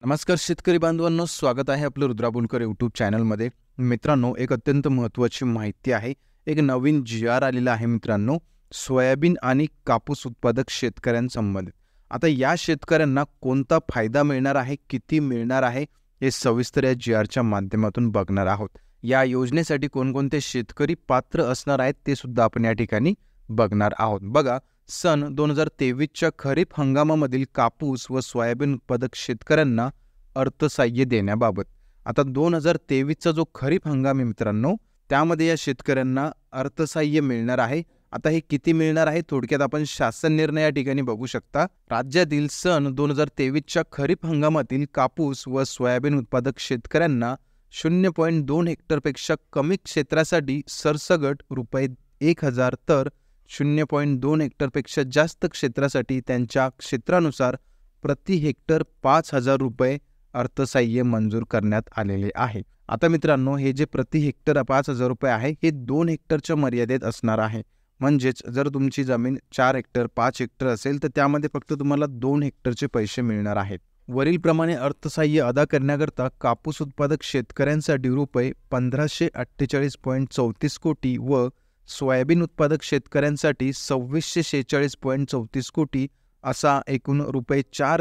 नमस्कार शेतकरी बांधवांनो, स्वागत आहे आपलं रुद्रा बुलकर यूट्यूब चॅनलमध्ये. मित्रांनो, एक अत्यंत महत्त्वाची माहिती आहे. एक नवीन जी.आर. आलेला आहे मित्रांनो, सोयाबीन आणि कापूस उत्पादक शेतकऱ्यांसंबंधित. आता या शेतकऱ्यांना कोणता फायदा मिळणार आहे, किती मिळणार आहे, हे सविस्तर या जी.आरच्या माध्यमातून बघणार आहोत. या योजनेसाठी कोणकोणते शेतकरी पात्र असणार आहेत ते सुद्धा आपण या ठिकाणी बघणार आहोत. बघा, सन 2023च्या खरीप हंगामामधील कापूस व सोयाबीन उत्पादक शेतकऱ्यांना अर्थसहाय्य देण्याबाबत. आता 2023चा जो खरीप हंगाम आहे मित्रांनो, त्यामध्ये या शेतकऱ्यांना अर्थसहाय्य मिळणार आहे. आता हे किती मिळणार आहे, थोडक्यात आपण शासन निर्णय या ठिकाणी बघू शकता. राज्यातील सन 2023च्या खरीप हंगामातील कापूस व सोयाबीन उत्पादक शेतकऱ्यांना 0.2 हेक्टरपेक्षा कमी क्षेत्रासाठी सरसगट रुपये 1,000 तर 0.2 हेक्टरपेक्षा जास्त क्षेत्रासाठी त्यांच्या क्षेत्रानुसार प्रति हेक्टर 5,000 रुपये अर्थसहाय्य मंजूर करण्यात आलेले आहे. आता मित्रांनो, हे जे प्रति हेक्टर 5,000 रुपये आहे, हे 2 हेक्टरच्या मर्यादेत असणार आहे. म्हणजेच जर तुमची जमीन 4 हेक्टर 5 हेक्टर असेल तर त्यामध्ये फक्त तुम्हाला 2 हेक्टरचे पैसे मिळणार आहेत. वरीलप्रमाणे अर्थसहाय्य अदा करण्याकरता कापूस उत्पादक शेतकऱ्यांसाठी रुपये 1,548.34 कोटी व सोयाबीन उत्पादक शेतकऱ्यांसाठी 2,646.34 कोटी असा एकूण रुपये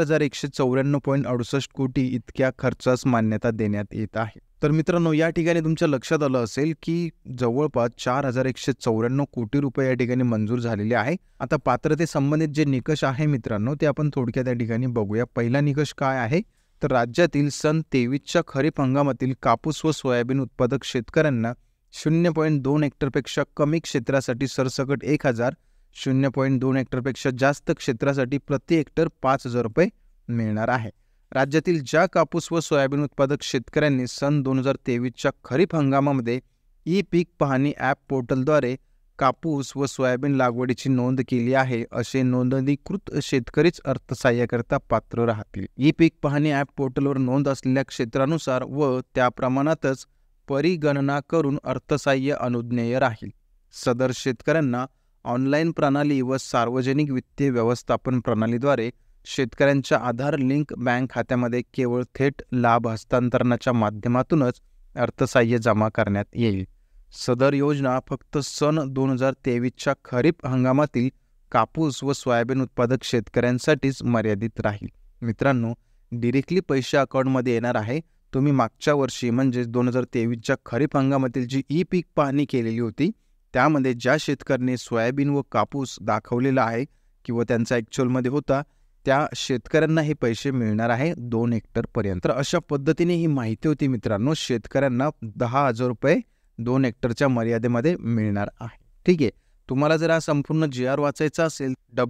4,194.68 कोटी इतक्या खर्चास मान्यता देण्यात येत आहे. तर मित्रांनो, या ठिकाणी तुमच्या लक्षात आलं असेल की जवळपास 4,194 कोटी रुपये या ठिकाणी मंजूर झालेले आहे. आता पात्रते संबंधित जे निकष आहे मित्रांनो, ते आपण थोडक्यात या ठिकाणी बघूया. पहिला निकष काय आहे, तर राज्यातील सन 23च्या खरीप हंगामातील कापूस व सोयाबीन उत्पादक शेतकऱ्यांना 0.2 हेक्टरपेक्षा कमी क्षेत्रासाठी सरसकट 1,000, 0.2 हेक्टरपेक्षा जास्त क्षेत्रासाठी प्रति हेक्टर 5,000 रुपये मिळणार आहे. राज्यातील ज्या कापूस व सोयाबीन उत्पादक शेतकऱ्यांनी सन 2023च्या खरीप हंगामामध्ये ई पीक पाहणी ॲप पोर्टलद्वारे कापूस व सोयाबीन लागवडीची नोंद केली आहे, असे नोंदणीकृत शेतकरीच अर्थसहाय्याकरता पात्र राहतील. ई पीक पाहणी ॲप पोर्टलवर नोंद असलेल्या क्षेत्रानुसार व त्या प्रमाणातच परिगणना करून अर्थसहाय्य अनुज्ञेय राहील. सदर शेतकऱ्यांना ऑनलाईन प्रणाली व सार्वजनिक वित्तीय व्यवस्थापन प्रणालीद्वारे शेतकऱ्यांच्या आधार लिंक बँक खात्यामध्ये केवळ थेट लाभ हस्तांतरणाच्या माध्यमातूनच अर्थसहाय्य जमा करण्यात येईल. सदर योजना फक्त सन 2023च्या खरीप हंगामातील कापूस व सोयाबीन उत्पादक शेतकऱ्यांसाठीच मर्यादित राहील. मित्रांनो, डिरेक्टली पैसे अकाउंटमध्ये येणार आहे. तुम्ही मागच्या वर्षी म्हणजे 2023च्या खरीप हंगामातील जी ई पीक पाहणी केलेली होती, त्यामध्ये ज्या शेतकऱ्यांनी सोयाबीन व कापूस दाखवलेला आहे किंवा त्यांचा ॲक्च्युअलमध्ये होता, त्या शेतकऱ्यांना हे पैसे मिळणार आहे 2 हेक्टरपर्यंत. तर अशा पद्धतीने ही माहिती होती मित्रांनो. शेतकऱ्यांना 10,000 रुपये 2 हेक्टरच्या मर्यादेमध्ये मिळणार आहे. ठीक आहे. तुम्हाला जर हा संपूर्ण जी.आर. वाचायचा असेल,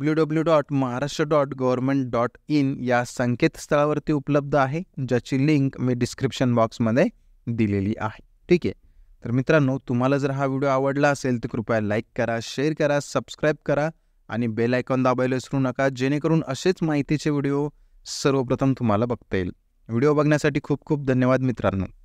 www.maharashtra.government.in या संकेतस्थळावरती उपलब्ध आहे, ज्याची लिंक मी डिस्क्रिप्शन बॉक्समध्ये दिलेली आहे. ठीक आहे. तर मित्रांनो, तुम्हाला जर हा व्हिडिओ आवडला असेल तर कृपया लाईक करा, शेअर करा, सबस्क्राईब करा आणि बेल आयकॉन दाबायला विसरू नका, जेणेकरून असेच माहितीचे व्हिडिओ सर्वप्रथम तुम्हाला बघता येईल. व्हिडिओ बघण्यासाठी खूप खूप धन्यवाद मित्रांनो.